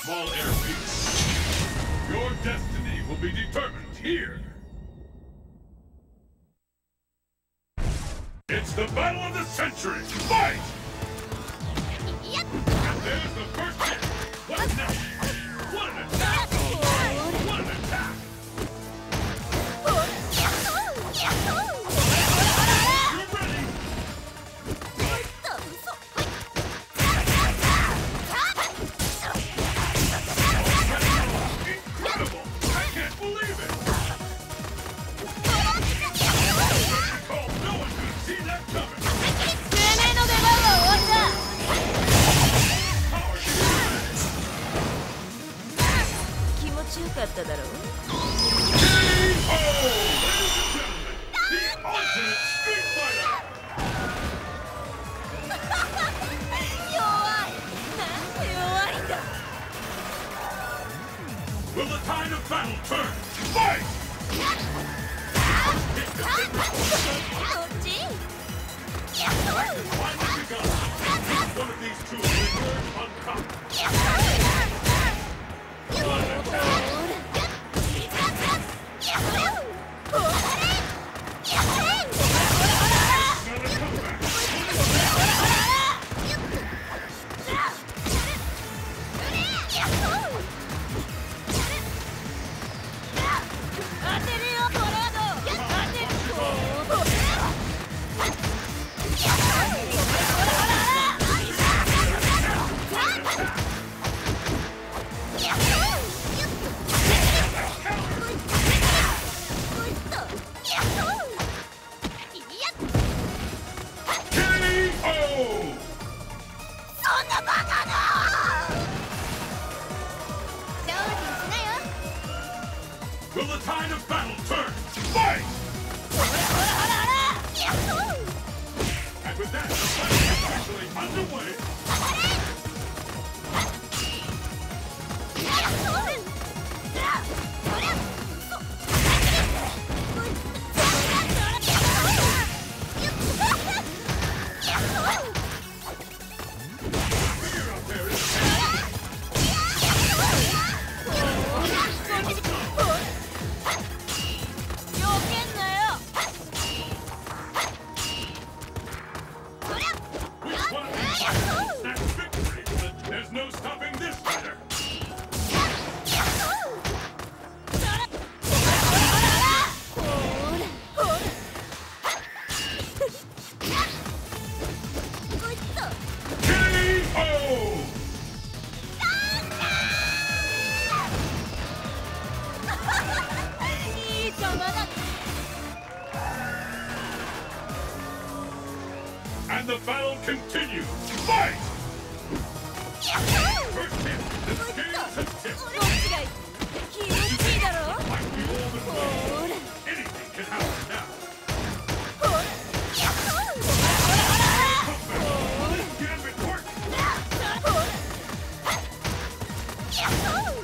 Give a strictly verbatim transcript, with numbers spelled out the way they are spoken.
small airfield. Your destiny will be determined here. It's the battle of the century. Fight! Yep. And there's the first hit. What's next? What an attack! What an attack! You're ready! Incredible! I can't believe it! Oh, no one could see that coming! Power to the 強かっただろう K O! Ladies and gentlemen, the ultimate Street Fighter! 弱いなんて弱いんだ Will the tide of battle turn? Fight! こっち Finally begun. One of these two will emerge on top. What an attack! Another comeback. K O! そんなバカな勝利しなよ Will the tide of battle turn? Fight! ほらほらほらほらやっほー And with that, the fight is actually underway. やっほーほらやっほー Figure out there is よけんなよ which one of these fighters snatch victory? There's no stopping this fighter. ほら K O! いい邪魔だ And the battle continues. Fight! やっほー First hit, this game to tip. どっちがいい気持ちいいだろ Like we all been ほ waiting. ら Anything can happen now. ほらやっほーほらほらほら This gambit works. ほらやっほー